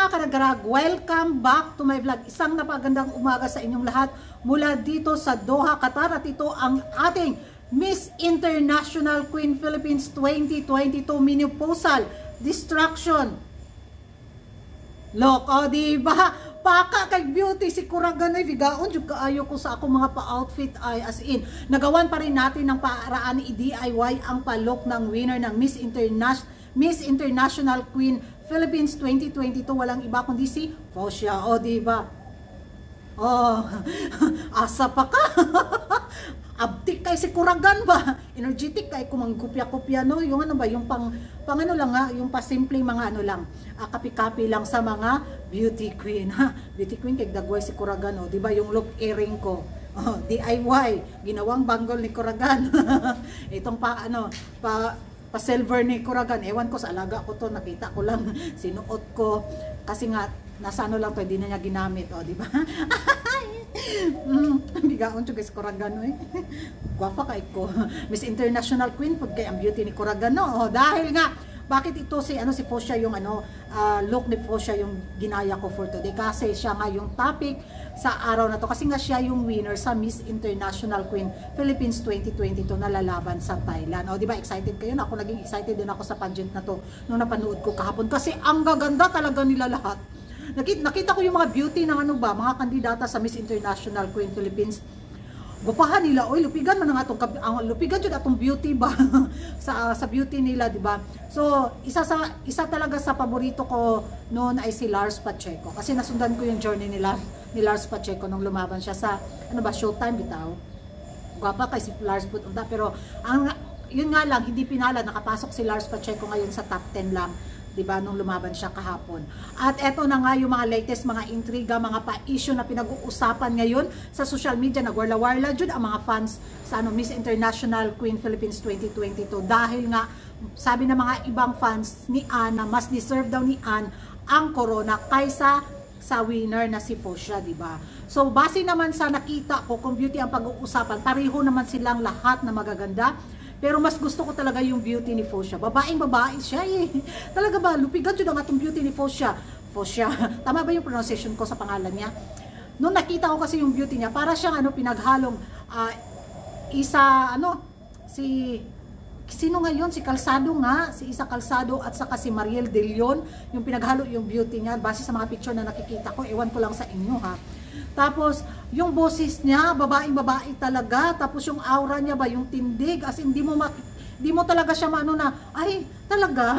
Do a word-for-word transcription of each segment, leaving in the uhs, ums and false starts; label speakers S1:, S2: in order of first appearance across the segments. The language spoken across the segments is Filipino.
S1: mga kanagarag, welcome back to my vlog. Isang napagandang umaga sa inyong lahat mula dito sa Doha, Qatar. At ito ang ating Miss International Queen Philippines twenty twenty-two menopausal distraction look. O diba, paka kay beauty si Kuraganoy bigaon jud kaayo ko sa ako mga pa-outfit ay as in nagawan pa rin natin ng paraan i D I Y ang pa-look ng winner ng Miss International Miss International Queen Philippines twenty twenty-two. Walang iba kundi si Fosha. O diba, oh asa pa ka abtik kay si Kuragan ba, energetic kay kumanggupya-kupya no, yung ano ba, yung pang pang ano lang ha, yung pasimple mga ano lang, uh, kapi-kapi lang sa mga beauty queen ha. Beauty queen kay dagway si Kuragan, oh, di ba yung look earring ko, oh, D I Y ginawang banggol ni Kuragan. Itong pa ano pa pa silver ni Kuragan, ewan ko sa alaga ko to, nakita ko lang sinuot ko kasi nga nasa ano lang to, hindi na niya ginamit, oh, di ba? Mm, bigaon to guys, Kuragano eh. Guwapa kay ko. Miss International Queen pag kay ang beauty ni Kuragano. Oh, dahil nga bakit ito si ano si Fosha yung ano uh, look ni Fosha yung ginaya ko for today kasi siya nga yung topic sa araw na to, kasi nga siya yung winner sa Miss International Queen Philippines twenty twenty-two na lalaban sa Thailand. Oh, di ba excited kayo? Ako naging excited din ako sa pageant na to nung napanood ko kahapon kasi ang gaganda talaga nila lahat. Nakita, nakita ko yung mga beauty ng ano ba, mga kandidata sa Miss International Queen Philippines. Gupahan nila, oy, lupigan man ang atong ang lupigan jud atong beauty ba sa sa beauty nila, di ba? So, isa sa isa talaga sa paborito ko noon ay si Lars Pacheco kasi nasundan ko yung journey nila ni Lars Pacheco nung lumaban siya sa ano ba, Showtime bitaw. Guwapa kay si Lars Pacheco, pero ang yun nga lang hindi pinala, nakapasok si Lars Pacheco ngayon sa top ten lang, diba, nung lumaban siya kahapon. At eto na nga yung mga latest, mga intriga, mga pa-issue na pinag-uusapan ngayon sa social media. Nagwarla-warla jud ang mga fans sa ano, Miss International Queen Philippines twenty twenty-two dahil nga sabi ng mga ibang fans ni Anne na mas deserve daw ni Anne ang corona kaysa sa winner na si Fosha, diba? So base naman sa nakita ko, kung beauty ang pag-uusapan, pareho naman silang lahat na magaganda. Pero mas gusto ko talaga yung beauty ni Fosha. Babaeng babae siya eh. Talaga ba? Lupigan yun ang atong beauty ni Fosha. Fosha. Tama ba yung pronunciation ko sa pangalan niya? Noong nakita ko kasi yung beauty niya, para siyang ano, pinaghalong uh, isa, ano, si, sino ngayon? Si Calzado nga. Si Isa Calzado at saka si Mariel De Leon. Yung pinaghalo yung beauty niya. Base sa mga picture na nakikita ko, ewan ko lang sa inyo ha. Tapos, yung boses niya, babaeng-babae talaga. Tapos, yung aura niya ba, yung tindig. As in, di mo, di mo talaga siya maano na, ay, talaga.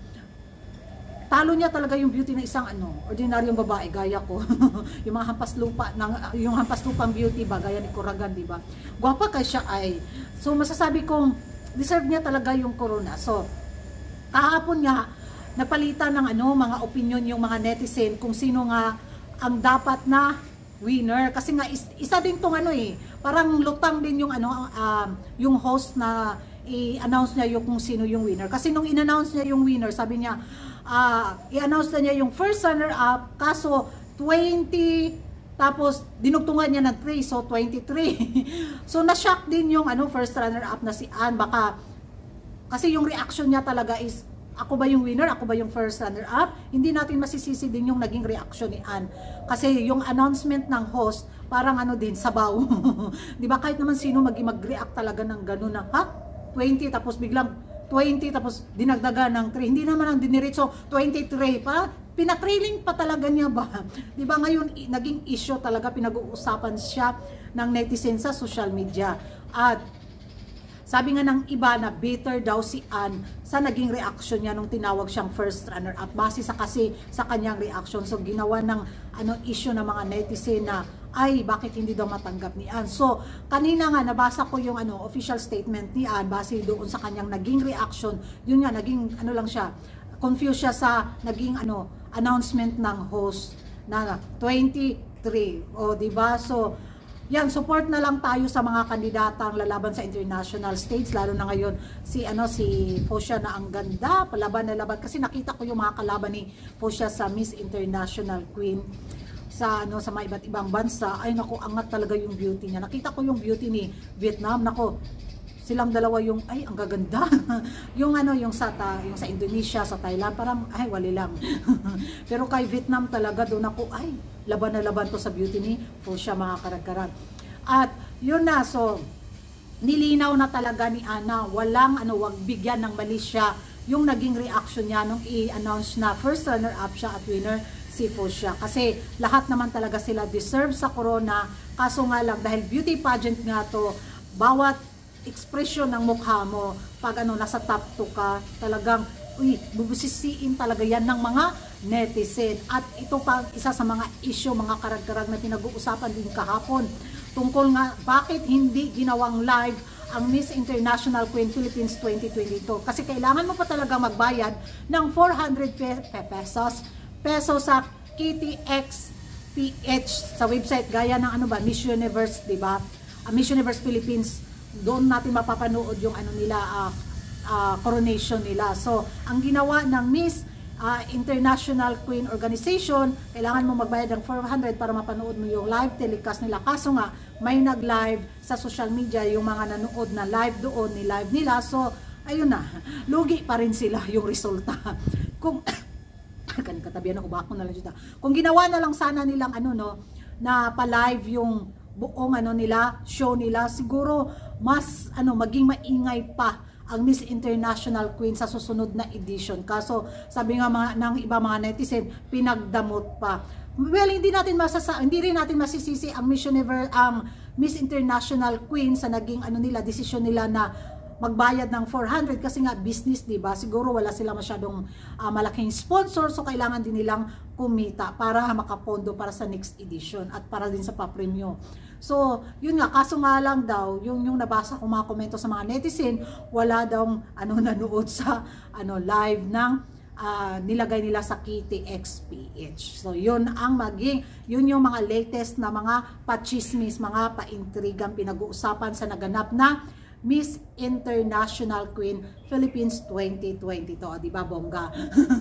S1: Talo niya talaga yung beauty na isang ano, ordinaryong babae, gaya ko. Yung mga hampas lupa, ng, yung hampas lupang beauty ba, gaya ni Kuragan, di ba? Gwapa kay siya ay. So, masasabi kong, deserve niya talaga yung corona. So, kahapon nga, napalitan ng ano, mga opinion yung mga netizen kung sino nga ang dapat na winner, kasi nga is, isa din tong ano eh, parang lutang din yung ano um, yung host na i-announce niya yung kung sino yung winner, kasi nung in-announce niya yung winner, sabi niya uh, i-announce na niya yung first runner up, kaso twenty, tapos dinugtungan niya ng three, so twenty-three. So na-shock din yung ano first runner up na si Anne, baka kasi yung reaction niya talaga is, ako ba yung winner? Ako ba yung first runner-up? Hindi natin masisisi din yung naging reaction ni Anne. Kasi yung announcement ng host, parang ano din, sabaw. Di ba? Kahit naman sino mag-react talaga ng gano'n na, ha? twenty, tapos biglang twenty, tapos dinagdagan ng three. Hindi naman ang diniritso, twenty-three pa. Pinatrailing pa talaga niya ba? Di ba ngayon, naging issue talaga, pinag-uusapan siya ng netizen sa social media. At sabi nga ng iba na bitter daw si Anne sa naging reaction niya nung tinawag siyang first runner-up. Base sa kasi sa kanyang reaction. So ginawa ng ano, issue ng mga netizen na ay bakit hindi daw matanggap ni Anne. So kanina nga nabasa ko yung ano official statement ni Anne base doon sa kanyang naging reaction. Yun nga naging ano lang siya, confused siya sa naging ano announcement ng host na twenty-three. O di ba? So yan, support na lang tayo sa mga kandidatang lalaban sa international stage, lalo na ngayon si ano si Fosha na ang ganda, palaban na laban kasi nakita ko yung mga kalaban ni Fosha sa Miss International Queen sa ano sa mga iba't ibang bansa. Ay nako, angat talaga yung beauty niya. Nakita ko yung beauty ni Vietnam, nako. silang dalawa yung, ay, ang gaganda. yung ano, yung sa, ta, yung sa Indonesia, sa Thailand, parang, ay, wali lang. Pero kay Vietnam talaga, doon ako, ay, laban na laban to sa beauty ni Fosha, mga karagkaran. At, yun na, so, nilinaw na talaga ni Ana, walang, ano, wag bigyan ng mali siya, yung naging reaction niya nung i-announce na first runner-up siya at winner si Fosha. Kasi lahat naman talaga sila deserve sa corona. Kaso nga lang, dahil beauty pageant nga to, bawat ekspresyon ng mukha mo, pag ano, nasa top two ka, talagang, uy, bubusisiin talaga yan ng mga netizen. At ito pa, isa sa mga issue, mga karag-karag na pinag-uusapan din kahapon, tungkol nga, bakit hindi ginawang live ang Miss International Queen Philippines twenty twenty-two. Kasi kailangan mo pa talaga magbayad ng four hundred pesos peso sa K T X P H sa website gaya ng ano ba, Miss Universe, di ba? Uh, Miss Universe Philippines, doon natin mapapanood yung ano nila, uh, uh, coronation nila. So, ang ginawa ng Miss uh, International Queen Organization, kailangan mo magbayad ng four hundred para mapanood mo yung live telecast nila. Kaso nga, may nag-live sa social media yung mga nanood na live doon, ni live nila. So, ayun na, lugi pa rin sila yung resulta. Kung katabihan ako, bako na lang dito. Kung ginawa na lang sana nilang ano no, na pa-live yung buong ano nila, show nila, siguro mas ano maging maingay pa ang Miss International Queen sa susunod na edition. Kaso sabi nga mga ng iba mga netizen, pinagdamot pa. Well, hindi natin masasa hindi rin natin masisisi ang Miss Universe, ang Miss International Queen sa naging ano nila, desisyon nila na magbayad ng four hundred kasi nga business, di ba? Siguro wala sila masyadong uh, malaking sponsor, so kailangan din nilang kumita para makapondo para sa next edition at para din sa pa-premyo. So, yun nga, kaso nga lang daw, yung yung nabasa ko mga komento sa mga netizen, wala daw ano nanood sa ano live ng uh, nilagay nila sa K T X P H. So, yun ang maging, yun yung mga latest na mga pachismis, mga paintrigang pinag-uusapan sa naganap na Miss International Queen Philippines twenty twenty-two, di ba bongga?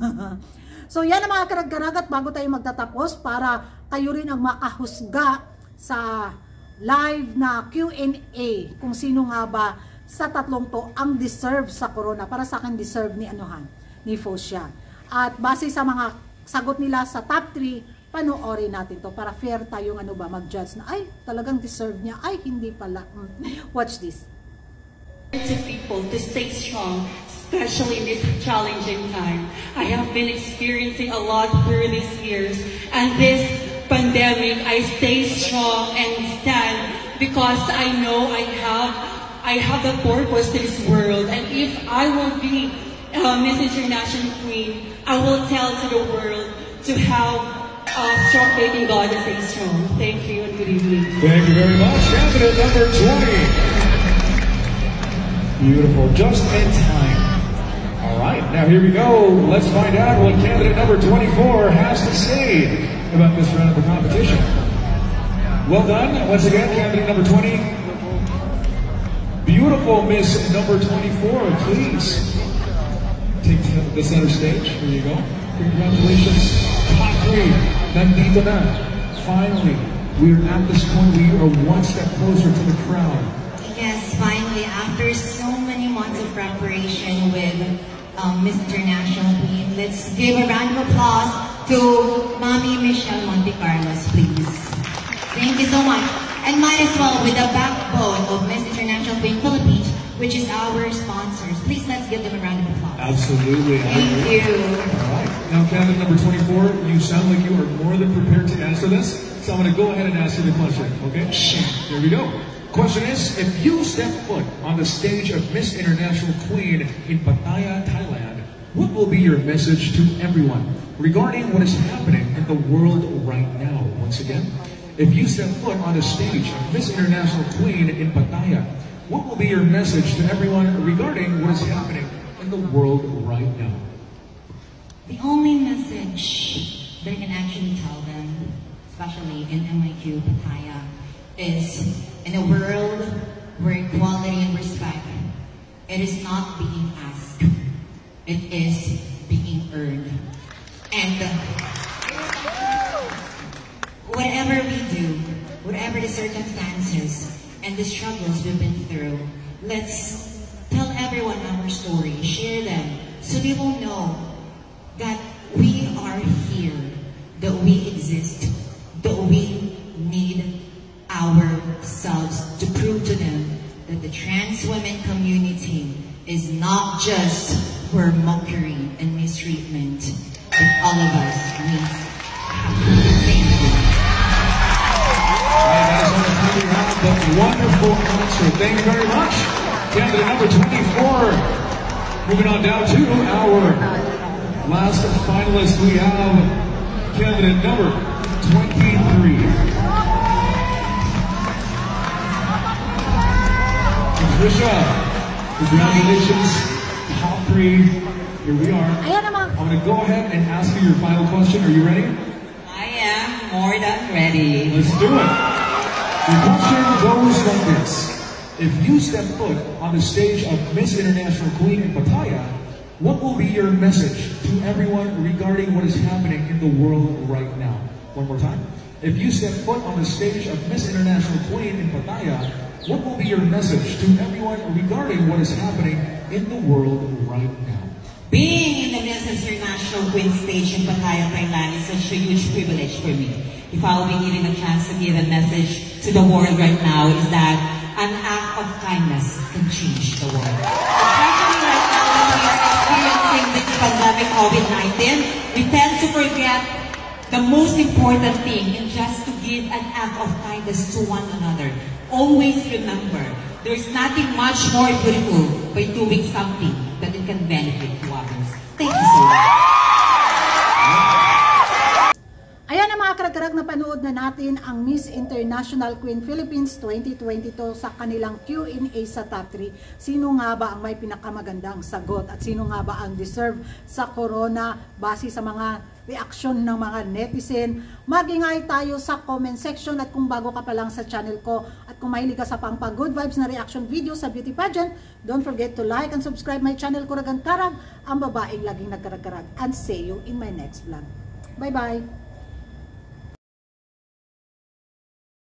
S1: So yan ang mga karag-karagat bago tayo magtatapos para kayo rin ang makahusga sa live na Q and A kung sino nga ba sa tatlong to ang deserve sa corona. Para sa akin deserve ni anuhan, ni Fosha. At base sa mga sagot nila sa top three, panoorin natin to para fair tayong ano ba mag-judge na ay talagang deserve niya, ay hindi pala. Watch this.
S2: To people to stay strong, especially in this challenging time. I have been experiencing a lot through these years, and this pandemic, I stay strong and stand because I know I have, I have the purpose to this world, and if I will be uh, Miss International Queen, I will tell to the world to have uh, strong faith in God and stay strong. Thank you and good evening.
S3: Thank you very much. Candidate number twenty. Beautiful, just in time. All right, now here we go. Let's find out what candidate number twenty-four has to say about this round of the competition. Well done. Once again, candidate number twenty. Beautiful Miss number twenty-four, please take the center stage. Here you go. Congratulations. Top three. Nandito na. Finally, we're at this point. We are one step closer to the crown.
S4: Yes, finally, after so many months of preparation with um, Miss International Queen, let's give a round of applause to Mami Michelle Montecarlos, please. Thank you so much. And might as well with the backbone of Miss International Queen Philippines, which is our sponsors. Please let's give them a round of applause.
S3: Absolutely.
S4: Thank you.
S3: All right. Now, candidate number twenty-four, you sound like you are more than prepared to answer this. So I'm going to go ahead and ask you the question, okay? Here we go. Question is, if you step foot on the stage of Miss International Queen in Pattaya, Thailand, what will be your message to everyone regarding what is happening in the world right now? Once again, if you step foot on the stage of Miss International Queen in Pattaya, what will be your message to everyone regarding what is happening in the world right now?
S4: The only message that I can actually tell them, especially in M I Q Pattaya, is in a world where equality and respect, it is not being asked, it is being earned. And whatever we do, whatever the circumstances and the struggles we've been through, let's tell everyone our story, share them, so they will know that we are here, that we exist, that we need ourselves to prove to them that the trans women community is not just for mockery and mistreatment, but all of us needs help. Thank you.
S3: And that is all the time we have, but wonderful answer. Thank you very much. Candidate number twenty-four. Moving on down to our last finalist, we have candidate number twenty-three. Patricia, congratulations, top three. Here we are.
S1: Ayan naman.
S3: I'm going to go ahead and ask you your final question. Are you ready?
S2: I am more than ready.
S3: Let's do it. The question goes like this. If you step foot on the stage of Miss International Queen in Pattaya, what will be your message to everyone regarding what is happening in the world right now? One more time. If you step foot on the stage of Miss International Queen in Pattaya, what will be your message to everyone regarding what is happening in the world right now?
S2: Being in the Miss International Queen stage in Pattaya, Thailand is such a huge privilege for me. If I will be given a chance to give a message to the world right now, is that an act of kindness can change the world. Especially right now that we are experiencing this pandemic COVID nineteen, we tend to forget the most important thing in just to give an act of kindness to one another. Always remember, there's nothing much more beautiful by doing something that it can benefit to others. Thank you so much.
S1: Ayan ang mga karag-karag na panood na natin ang Miss International Queen Philippines twenty twenty-two sa kanilang Q and A sa top three. Sino nga ba ang may pinakamagandang sagot at sino nga ba ang deserve sa corona base sa mga reaksyon ng mga netizen? Mag-ingay tayo sa comment section at kung bago ka pa lang sa channel ko at kung mahilig ka sa pang good vibes na reaction video sa beauty pageant, don't forget to like and subscribe my channel Kuragan Karag, ang babaeng laging nagkarag-karag. And see you in my next vlog. Bye-bye!